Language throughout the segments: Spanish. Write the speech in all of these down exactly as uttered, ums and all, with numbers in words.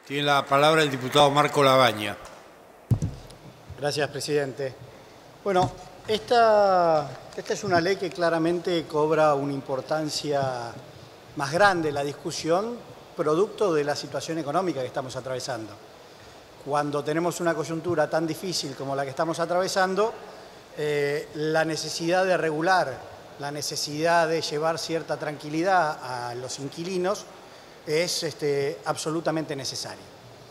Tiene la palabra el diputado Marco Labaña. Gracias, presidente. Bueno, esta, esta es una ley que claramente cobra una importancia más grande en la discusión, producto de la situación económica que estamos atravesando. Cuando tenemos una coyuntura tan difícil como la que estamos atravesando, eh, la necesidad de regular, la necesidad de llevar cierta tranquilidad a los inquilinos es este, absolutamente necesaria.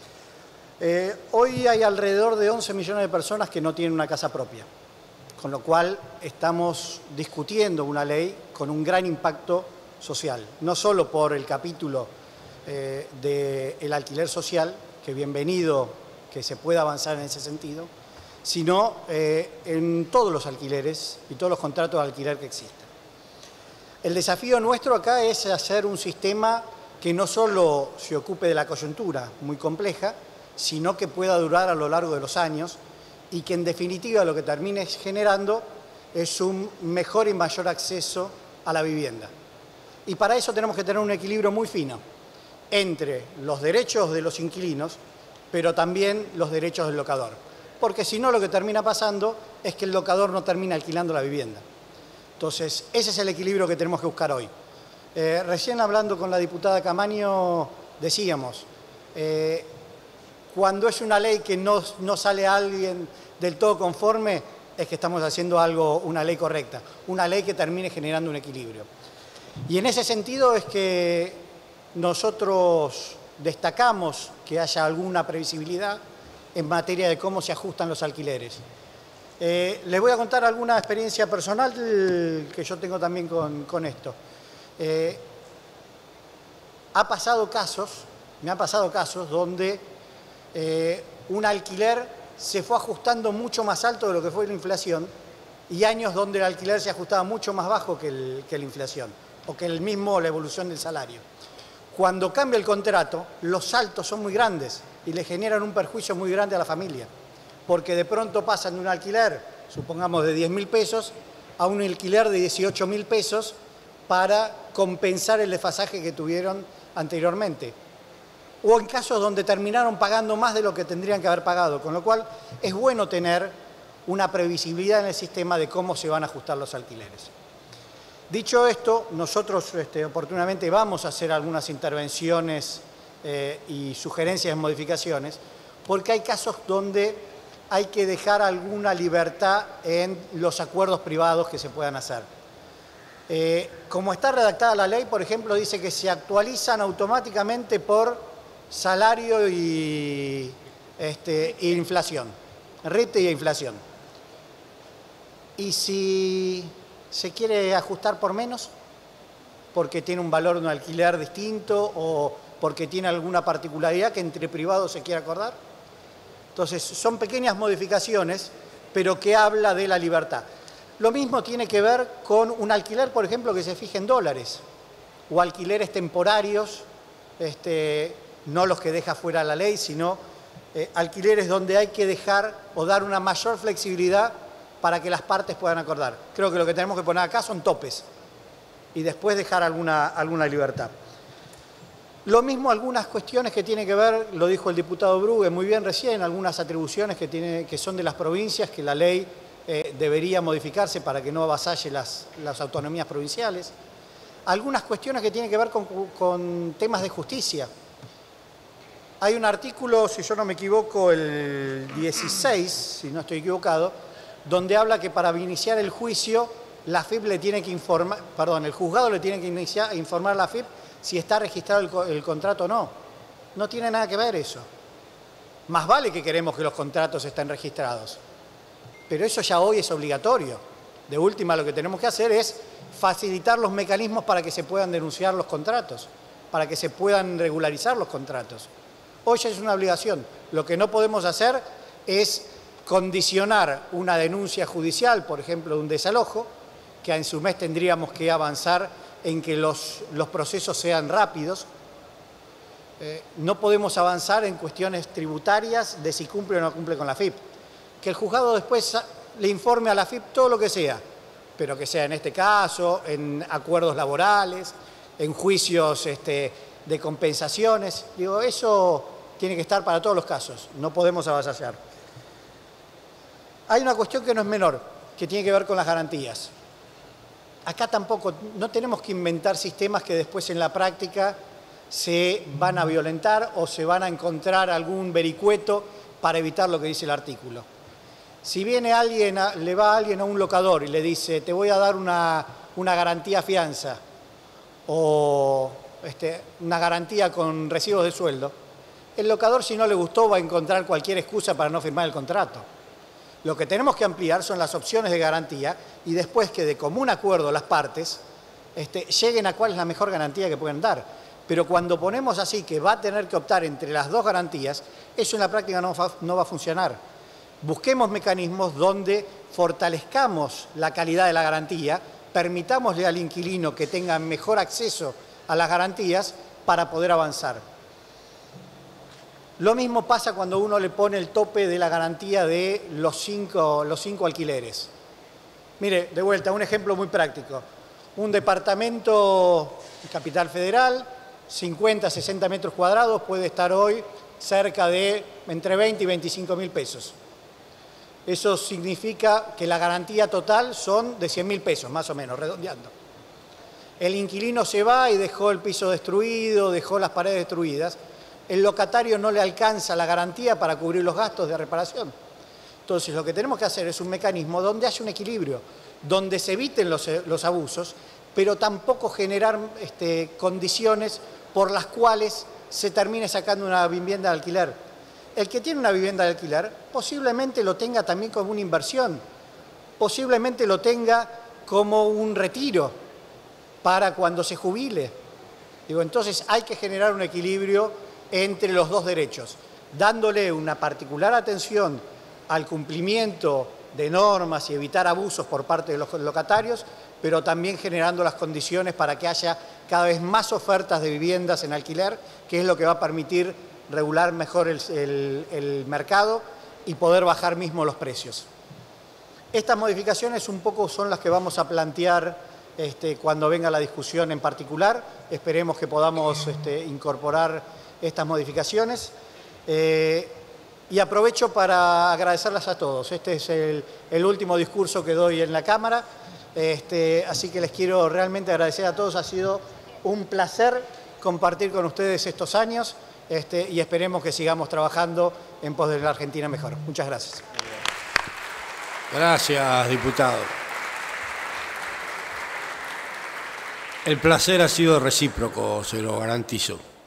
Eh, hoy hay alrededor de once millones de personas que no tienen una casa propia, con lo cual estamos discutiendo una ley con un gran impacto social, no solo por el capítulo eh, del alquiler social, que bienvenido que se pueda avanzar en ese sentido, sino eh, en todos los alquileres y todos los contratos de alquiler que existen. El desafío nuestro acá es hacer un sistema que no solo se ocupe de la coyuntura muy compleja, sino que pueda durar a lo largo de los años y que en definitiva lo que termine generando es un mejor y mayor acceso a la vivienda. Y para eso tenemos que tener un equilibrio muy fino entre los derechos de los inquilinos, pero también los derechos del locador. Porque si no, lo que termina pasando es que el locador no termina alquilando la vivienda. Entonces, ese es el equilibrio que tenemos que buscar hoy. Eh, recién hablando con la diputada Camaño, decíamos, eh, cuando es una ley que no, no sale a alguien del todo conforme, es que estamos haciendo algo, una ley correcta, una ley que termine generando un equilibrio. Y en ese sentido es que nosotros destacamos que haya alguna previsibilidad en materia de cómo se ajustan los alquileres. Eh, les voy a contar alguna experiencia personal que yo tengo también con, con esto. Eh, ha pasado casos, me han pasado casos donde eh, un alquiler se fue ajustando mucho más alto de lo que fue la inflación y años donde el alquiler se ajustaba mucho más bajo que, el, que la inflación o que el mismo la evolución del salario. Cuando cambia el contrato, los saltos son muy grandes y le generan un perjuicio muy grande a la familia, porque de pronto pasan de un alquiler, supongamos de diez mil pesos, a un alquiler de dieciocho mil pesos para compensar el desfasaje que tuvieron anteriormente. O en casos donde terminaron pagando más de lo que tendrían que haber pagado, con lo cual es bueno tener una previsibilidad en el sistema de cómo se van a ajustar los alquileres. Dicho esto, nosotros este, oportunamente vamos a hacer algunas intervenciones eh, y sugerencias de modificaciones, porque hay casos donde hay que dejar alguna libertad en los acuerdos privados que se puedan hacer. Eh, como está redactada la ley, por ejemplo, dice que se actualizan automáticamente por salario y, este, y inflación, rete y inflación. Y si se quiere ajustar por menos, porque tiene un valor de un alquiler distinto o porque tiene alguna particularidad que entre privados se quiera acordar. Entonces, son pequeñas modificaciones, pero que habla de la libertad. Lo mismo tiene que ver con un alquiler, por ejemplo, que se fije en dólares, o alquileres temporarios, este, no los que deja fuera la ley, sino eh, alquileres donde hay que dejar o dar una mayor flexibilidad para que las partes puedan acordar. Creo que lo que tenemos que poner acá son topes y después dejar alguna, alguna libertad. Lo mismo algunas cuestiones que tienen que ver, lo dijo el diputado Brugue muy bien recién, algunas atribuciones que, tiene, que son de las provincias, que la ley eh, debería modificarse para que no avasalle las, las autonomías provinciales. Algunas cuestiones que tienen que ver con, con temas de justicia. Hay un artículo, si yo no me equivoco, el dieciséis, si no estoy equivocado, donde habla que para iniciar el juicio, la A F I P le tiene que informar, perdón, el juzgado le tiene que iniciar, informar a la A F I P si está registrado el, el contrato o no. No tiene nada que ver eso. Más vale que queremos que los contratos estén registrados, pero eso ya hoy es obligatorio. De última, lo que tenemos que hacer es facilitar los mecanismos para que se puedan denunciar los contratos, para que se puedan regularizar los contratos. Hoy ya es una obligación. Lo que no podemos hacer es condicionar una denuncia judicial, por ejemplo, de un desalojo, que en su mes tendríamos que avanzar en que los, los procesos sean rápidos. Eh, no podemos avanzar en cuestiones tributarias de si cumple o no cumple con la A F I P. Que el juzgado después le informe a la A F I P todo lo que sea, pero que sea en este caso, en acuerdos laborales, en juicios este, de compensaciones. Digo, eso tiene que estar para todos los casos, no podemos avasallar. Hay una cuestión que no es menor, que tiene que ver con las garantías. Acá tampoco, no tenemos que inventar sistemas que después en la práctica se van a violentar o se van a encontrar algún vericueto para evitar lo que dice el artículo. Si viene alguien, a, le va a alguien a un locador y le dice, te voy a dar una, una garantía fianza o este, una garantía con recibos de sueldo, el locador, si no le gustó, va a encontrar cualquier excusa para no firmar el contrato. Lo que tenemos que ampliar son las opciones de garantía y después que de común acuerdo las partes este, lleguen a cuál es la mejor garantía que pueden dar. Pero cuando ponemos así que va a tener que optar entre las dos garantías, eso en la práctica no va, no va a funcionar. Busquemos mecanismos donde fortalezcamos la calidad de la garantía, permitámosle al inquilino que tenga mejor acceso a las garantías para poder avanzar. Lo mismo pasa cuando uno le pone el tope de la garantía de los cinco, los cinco alquileres. Mire, de vuelta, un ejemplo muy práctico. Un departamento en Capital Federal, cincuenta, sesenta metros cuadrados, puede estar hoy cerca de entre veinte y veinticinco mil pesos. Eso significa que la garantía total son de cien mil pesos, más o menos, redondeando. El inquilino se va y dejó el piso destruido, dejó las paredes destruidas. El locatario no le alcanza la garantía para cubrir los gastos de reparación. Entonces, lo que tenemos que hacer es un mecanismo donde haya un equilibrio, donde se eviten los, los abusos, pero tampoco generar este, condiciones por las cuales se termine sacando una vivienda de alquiler. El que tiene una vivienda de alquiler posiblemente lo tenga también como una inversión, posiblemente lo tenga como un retiro para cuando se jubile. Digo, entonces hay que generar un equilibrio entre los dos derechos, dándole una particular atención al cumplimiento de normas y evitar abusos por parte de los locatarios, pero también generando las condiciones para que haya cada vez más ofertas de viviendas en alquiler, que es lo que va a permitir regular mejor el, el, el mercado y poder bajar mismo los precios. Estas modificaciones un poco son las que vamos a plantear este, cuando venga la discusión en particular. Esperemos que podamos este, incorporar estas modificaciones. Eh, y aprovecho para agradecerlas a todos. Este es el, el último discurso que doy en la Cámara, este, así que les quiero realmente agradecer a todos. Ha sido un placer compartir con ustedes estos años este, y esperemos que sigamos trabajando en pos de la Argentina mejor. Muchas gracias. Gracias, diputado. El placer ha sido recíproco, se lo garantizo.